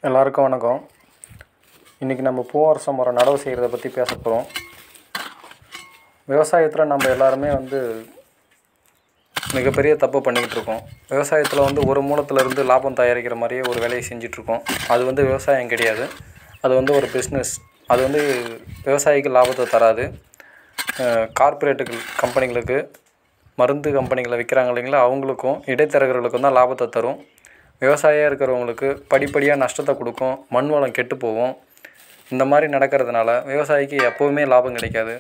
எல்லாருக்கும் வணக்கம். இன்றைக்கி நம்ம பூவரச மரம் நடவு செய்கிறத பற்றி பேச போகிறோம். விவசாயத்தில் நம்ம எல்லாருமே மிகப்பெரிய தப்பு பண்ணிக்கிட்டு இருக்கோம். விவசாயத்தில் ஒரு மூலத்திலேருந்து லாபம் தயாரிக்கிற மாதிரியே ஒரு வேலையை செஞ்சிட்ருக்கோம். அது விவசாயம் கிடையாது, அது ஒரு பிஸ்னஸ். அது விவசாயிக்கு லாபத்தை தராது. கார்ப்பரேட்டுகள் கம்பெனிகளுக்கு, மருந்து கம்பெனிகளை விற்கிறாங்க இல்லைங்களா, அவங்களுக்கும் இடைத்தரகர்களுக்கும் தான் லாபத்தை தரும். விவசாயியாக இருக்கிறவங்களுக்கு படிப்படியாக நஷ்டத்தை கொடுக்கும், மண் வளம் கெட்டு போகும். இந்த மாதிரி நடக்கிறதுனால விவசாயிக்கு எப்போவுமே லாபம் கிடைக்காது,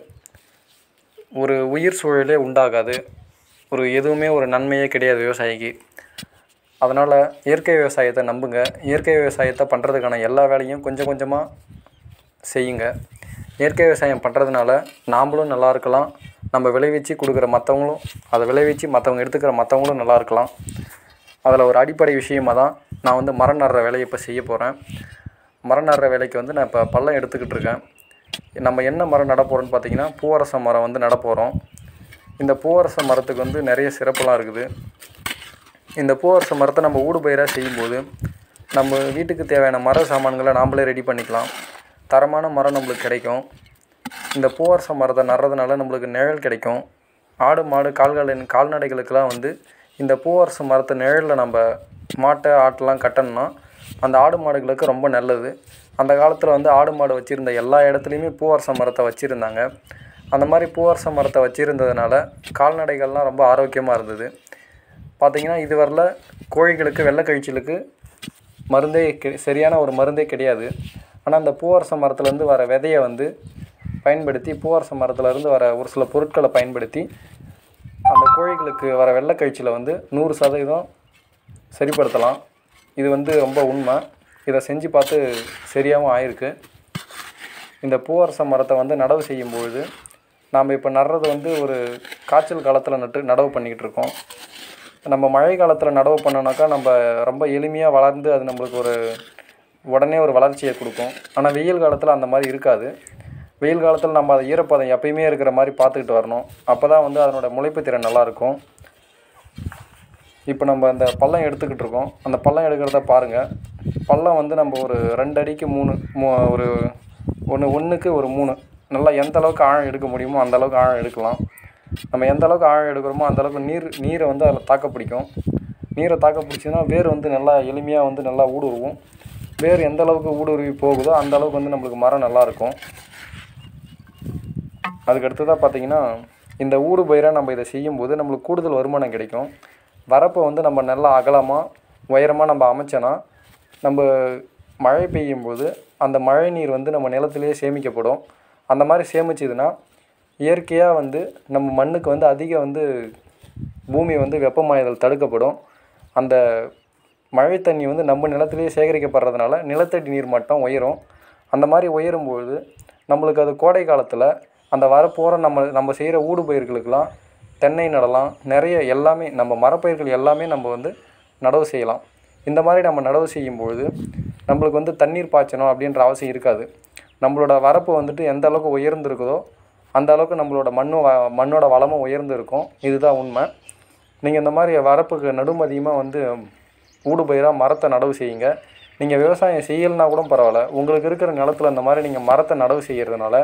ஒரு உயிர் சூழலே உண்டாகாது, எதுவுமே ஒரு நன்மையே கிடையாது விவசாயிக்கு. அதனால் இயற்கை விவசாயத்தை நம்புங்க. இயற்கை விவசாயத்தை பண்ணுறதுக்கான எல்லா வேலையும் கொஞ்சம் கொஞ்சமாக செய்யுங்க. இயற்கை விவசாயம் பண்ணுறதுனால நாம்ளும் நல்லா இருக்கலாம், நம்ம விளைவிச்சு கொடுக்குற மற்றவங்களும், அதை விளைவிச்சு மற்றவங்க எடுத்துக்கிற மற்றவங்களும் நல்லா இருக்கலாம். அதில் ஒரு அடிப்படை விஷயமாக தான் நான் மரம் நடுற வேலையை இப்போ செய்ய போகிறேன். மரம் நடுற வேலைக்கு நான் இப்போ பள்ளம் எடுத்துக்கிட்டு இருக்கேன். நம்ம என்ன மரம் நட போகிறோன்னு பார்த்தீங்கன்னா, பூவரச மரம் நட போகிறோம். இந்த பூவரச மரத்துக்கு நிறைய சிறப்புலாம் இருக்குது. இந்த பூவரச மரத்தை நம்ம ஊடுபயிராக செய்யும்போது நம்ம வீட்டுக்கு தேவையான மர சாமான்களை நாம்ளே ரெடி பண்ணிக்கலாம். தரமான மரம் நம்மளுக்கு கிடைக்கும். இந்த பூவரச மரத்தை நடுறதுனால நம்மளுக்கு நிழல் கிடைக்கும். ஆடு மாடு கால்நடைகளுக்கெல்லாம் இந்த பூவரச மரத்தை நிழலில் நம்ம மாட்டை ஆட்டெலாம் கட்டணும்னா அந்த ஆடு மாடுகளுக்கு ரொம்ப நல்லது. அந்த காலத்தில் ஆடு மாடு வச்சுருந்த எல்லா இடத்துலையுமே பூவரச மரத்தை வச்சுருந்தாங்க. அந்த மாதிரி பூவரச மரத்தை வச்சுருந்ததுனால கால்நடைகள்லாம் ரொம்ப ஆரோக்கியமாக இருந்தது. பார்த்திங்கன்னா இதுவரையில் கோழிகளுக்கு, வெள்ளை கழிச்சலுக்கு மருந்தே சரியான ஒரு மருந்தே கிடையாது. ஆனால் அந்த பூவரச மரத்துலேருந்து வர விதையை பயன்படுத்தி, பூவரச மரத்துலேருந்து வர ஒரு சில பொருட்களை பயன்படுத்தி அந்த கோழிகளுக்கு வர வெள்ளை கழிச்சலை 100% சரிப்படுத்தலாம். இது ரொம்ப உண்மை. இதை செஞ்சு பார்த்து சரியாகவும் ஆயிருக்கு. இந்த பூவரச மரத்தை நடவு செய்யும்பொழுது நாம் இப்போ நடுறது ஒரு காய்ச்சல் காலத்தில் நடவு பண்ணிக்கிட்டு இருக்கோம். நம்ம மழை காலத்தில் நடவு பண்ணோன்னாக்கா நம்ம ரொம்ப எளிமையாக வளர்ந்து அது நம்மளுக்கு உடனே ஒரு வளர்ச்சியை கொடுக்கும். ஆனால் வெயில் காலத்தில் அந்த மாதிரி இருக்காது. வெயில் காலத்தில் நம்ம அதை ஈரப்பதம் எப்பயுமே இருக்கிற மாதிரி பார்த்துக்கிட்டு வரணும். அப்போ தான் அதனோட முளைப்பு திறன் நல்லாயிருக்கும். இப்போ நம்ம அந்த பள்ளம் எடுத்துக்கிட்டு இருக்கோம். அந்த பள்ளம் எடுக்கிறத பாருங்கள். பள்ளம் நம்ம ஒரு 2 அடிக்கு 3 ஒன்றுக்கு ஒரு 3 நல்லா எந்த அளவுக்கு ஆழம் எடுக்க முடியுமோ அந்த அளவுக்கு ஆழம் எடுக்கலாம். நம்ம எந்த அளவுக்கு ஆழம் எடுக்கிறோமோ அந்த அளவுக்கு நீரை அதில் தாக்க பிடிக்கும். நீரை தாக்க பிடிச்சின்னா வேர் நல்லா எளிமையாக நல்லா ஊடுருவும். வேர் எந்த அளவுக்கு ஊடுருவி போகுதோ அந்த அளவுக்கு நம்மளுக்கு மரம் நல்லாயிருக்கும். அதுக்கடுத்ததாக பார்த்திங்கன்னா, இந்த ஊடு பயிராக நம்ம இதை செய்யும்போது நம்மளுக்கு கூடுதல் வருமானம் கிடைக்கும். வரப்பை நம்ம நல்லா அகலமாக உயரமாக நம்ம அமைச்சோன்னா நம்ம மழை பெய்யும்போது அந்த மழை நீர் நம்ம நிலத்திலேயே சேமிக்கப்படும். அந்த மாதிரி சேமிச்சதுன்னா இயற்கையாக நம்ம மண்ணுக்கு அதிக பூமி வெப்பமாயுதல் தடுக்கப்படும். அந்த மழை தண்ணி நம்ம நிலத்திலேயே சேகரிக்கப்படுறதுனால நிலத்தடி நீர் மட்டம் உயரும். அந்த மாதிரி உயரும்போது நம்மளுக்கு அது கோடை காலத்தில் அந்த வரப்போகிற நம்ம செய்கிற ஊடு பயிர்களுக்கெலாம் தென்னை நடலாம், நிறைய எல்லாமே நம்ம மரப்பயிர்கள் எல்லாமே நம்ம நடவு செய்யலாம். இந்த மாதிரி நம்ம நடவு செய்யும்பொழுது நம்மளுக்கு தண்ணீர் பாய்ச்சணும் அப்படின்ற அவசியம் இருக்காது. நம்மளோட வரப்பு எந்த அளவுக்கு உயர்ந்துருக்குதோ அந்த அளவுக்கு நம்மளோட மண்ணோட வளமும் உயர்ந்து இருக்கும். இதுதான் உண்மை. நீங்கள் இந்த மாதிரி வரப்புக்கு நடுமதியமாக ஊடு பயிராக மரத்தை நடவு செய்யுங்க. நீங்கள் விவசாயம் செய்யலைன்னா கூட பரவாயில்ல, உங்களுக்கு இருக்கிற நிலத்தில் இந்த மாதிரி நீங்கள் மரத்தை நடவு செய்கிறதுனால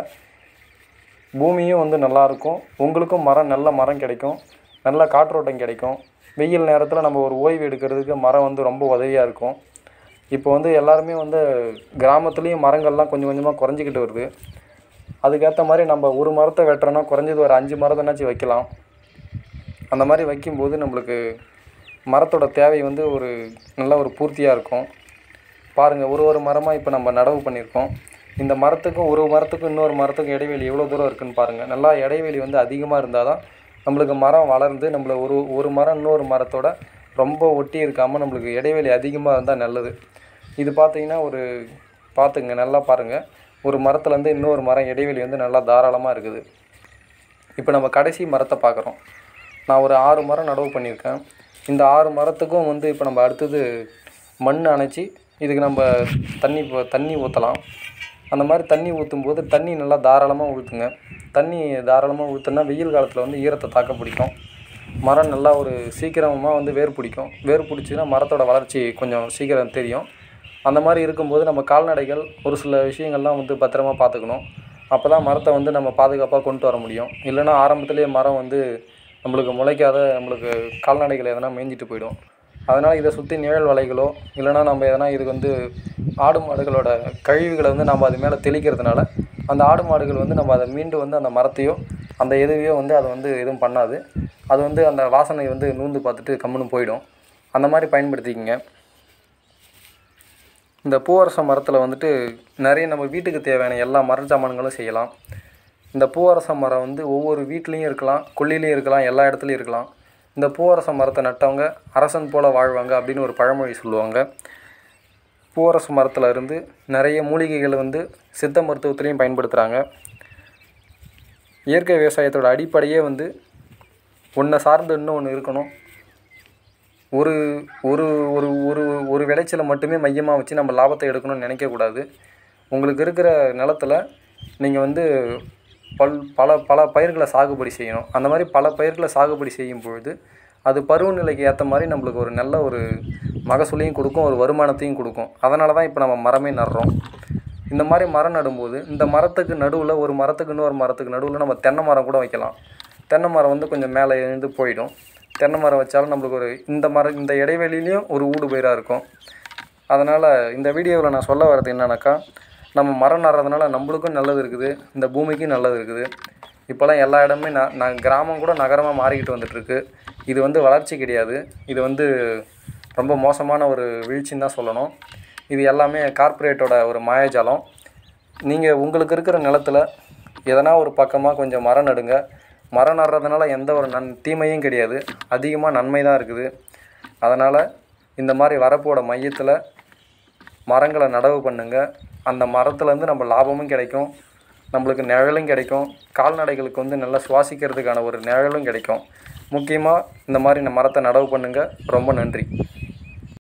பூமியும் நல்லாயிருக்கும். உங்களுக்கும் நல்ல மரம் கிடைக்கும், நல்ல காற்றோட்டம் கிடைக்கும். வெயில் நேரத்தில் நம்ம ஒரு ஓய்வு எடுக்கிறதுக்கு மரம் ரொம்ப உதவியாக இருக்கும். இப்போ எல்லாருமே கிராமத்துலேயும் மரங்கள்லாம் கொஞ்சம் கொஞ்சமாக குறைஞ்சிக்கிட்டு வருது. அதுக்கேற்ற மாதிரி நம்ம ஒரு மரத்தை வெட்டுறோன்னா குறைஞ்சது ஒரு 5 மரத்தைனாச்சும் வைக்கலாம். அந்த மாதிரி வைக்கும்போது நம்மளுக்கு மரத்தோட தேவை நல்ல ஒரு பூர்த்தியாக இருக்கும். பாருங்கள், ஒரு மரமாக இப்போ நம்ம நடவு பண்ணியிருக்கோம். இந்த மரத்துக்கும் ஒரு மரத்துக்கும் இன்னொரு மரத்துக்கும் இடைவெளி எவ்வளோ தூரம் இருக்குதுன்னு பாருங்கள். நல்லா இடைவெளி அதிகமாக இருந்தால் தான் நம்மளுக்கு மரம் வளர்ந்து நம்மளை ஒரு மரம் இன்னொரு மரத்தோட ரொம்ப ஒட்டி இருக்காமல் நம்மளுக்கு இடைவெளி அதிகமாக இருந்தால் நல்லது. இது பார்த்திங்கன்னா பார்த்துங்க, நல்லா பாருங்கள். ஒரு மரத்துலேருந்து இன்னொரு மரம் இடைவெளி நல்லா தாராளமாக இருக்குது. இப்போ நம்ம கடைசி மரத்தை பார்க்குறோம். நான் ஒரு 6 மரம் நடவு பண்ணியிருக்கேன். இந்த 6 மரத்துக்கும் இப்போ நம்ம அடுத்தது மண் அணைச்சி இதுக்கு நம்ம தண்ணி ஊற்றலாம். அந்த மாதிரி தண்ணி ஊற்றும்போது தண்ணி நல்லா தாராளமாக ஊற்றுங்க. தண்ணி தாராளமாக ஊற்றுனா வெயில் காலத்தில் ஈரத்தை தாக்க பிடிக்கும். மரம் நல்லா சீக்கிரமாக வேர் பிடிக்கும். வேர் பிடிச்சின்னா மரத்தோட வளர்ச்சி கொஞ்சம் சீக்கிரம் தெரியும். அந்த மாதிரி இருக்கும்போது நம்ம கால்நடைகள் ஒரு சில விஷயங்கள்லாம் வந்து பத்திரமா பார்த்துக்கணும். அப்போ தான் மரத்தை வந்து நம்ம பாதுகாப்பாக கொண்டு வர முடியும். இல்லைன்னா ஆரம்பத்திலேயே மரம் வந்து நம்மளுக்கு முளைக்காத நம்மளுக்கு கால்நடைகள் எதனா மேய்ஞ்சிட்டு போயிடும். அதனால் இதை சுற்றி நிழல் வலைகளோ இல்லைன்னா நம்ம எதனா இதுக்கு வந்து ஆடு மாடுகளோட கழிவுகளை வந்து நம்ம அது மேலே தெளிக்கிறதுனால அந்த ஆடு மாடுகள் வந்து நம்ம அதை மீண்டு வந்து அந்த மரத்தையோ அந்த எதுவையோ வந்து அதை வந்து எதுவும் பண்ணாது. அது வந்து அந்த வாசனை வந்து நூந்து பார்த்துட்டு கம்முன்னு போயிடும். அந்த மாதிரி பயன்படுத்திக்கங்க. இந்த பூவரச மரத்தில் வந்துட்டு நிறைய நம்ம வீட்டுக்கு தேவையான எல்லா மர சாமான்களும் செய்யலாம். இந்த பூவரச மரம் வந்து ஒவ்வொரு வீட்லேயும் இருக்கலாம், கொல்லையிலையும் இருக்கலாம், எல்லா இடத்துலையும் இருக்கலாம். இந்த பூவரச மரத்தை நட்டவங்க அரசன் போல் வாழ்வாங்க அப்படின்னு ஒரு பழமொழி சொல்லுவாங்க. பூவரச மரத்தில் இருந்து நிறைய மூலிகைகள் வந்து சித்த மருத்துவத்துலேயும் பயன்படுத்துகிறாங்க. இயற்கை விவசாயத்தோட அடிப்படையே வந்து ஒன்றை சார்ந்து இன்னும் ஒன்று இருக்கணும். ஒரு ஒரு ஒரு ஒரு ஒரு விளைச்சலை மட்டுமே மையமாக வச்சு நம்ம லாபத்தை எடுக்கணும்னு நினைக்கக்கூடாது. உங்களுக்கு இருக்கிற நிலத்தில் நீங்கள் வந்து பல பல பயிர்களை சாகுபடி செய்யணும். அந்த மாதிரி பல பயிர்களை சாகுபடி செய்யும் பொழுது அது பருவநிலைக்கு ஏற்ற மாதிரி நம்மளுக்கு ஒரு நல்ல ஒரு மகசூலையும் கொடுக்கும், ஒரு வருமானத்தையும் கொடுக்கும். அதனால தான் இப்போ நம்ம மரமே நடுறோம். இந்த மாதிரி மரம் நடும்போது இந்த மரத்துக்கு நடுவில் ஒரு மரத்துக்கு இன்னொரு மரத்துக்கு நடுவில் நம்ம தென்னை மரம் கூட வைக்கலாம். தென்னை மரம் வந்து கொஞ்சம் மேலே எழுந்து போயிடும். தென்னை மரம் வச்சாலும் நம்மளுக்கு ஒரு இந்த இடைவெளியிலையும் ஒரு ஊடு பயிராக இருக்கும். அதனால் இந்த வீடியோவில் நான் சொல்ல வர்றது என்னன்னாக்கா, நம்ம மரம் நடுறதுனால நம்மளுக்கும் நல்லது இருக்குது, இந்த பூமிக்கும் நல்லது இருக்குது. இப்போலாம் எல்லா இடமே கிராமம் கூட நகரமாக மாறிக்கிட்டு வந்துட்டுருக்கு. இது வந்து வளர்ச்சி கிடையாது, இது வந்து ரொம்ப மோசமான ஒரு வீழ்ச்சின்னு தான் சொல்லணும். இது எல்லாமே கார்ப்பரேட்டோட ஒரு மாயாஜாலம். நீங்கள் உங்களுக்கு இருக்கிற நிலத்தில் எதனா ஒரு பக்கமாக கொஞ்சம் மரம் நடுங்க. மரம் நடுறதுனால எந்த ஒரு தீமையும் கிடையாது, அதிகமாக நன்மை தான் இருக்குது. அதனால் இந்த மாதிரி வரப்போட மையத்தில் மரங்களை நடவு பண்ணுங்க. அந்த மரத்துலேருந்து நம்ம லாபமும் கிடைக்கும், நம்மளுக்கு நிழலும் கிடைக்கும், கால்நடைகளுக்கு வந்து நல்லா சுவாசிக்கிறதுக்கான ஒரு நிழலும் கிடைக்கும். முக்கியமாக இந்த மாதிரி மரத்தை நடவு பண்ணுங்கள். ரொம்ப நன்றி.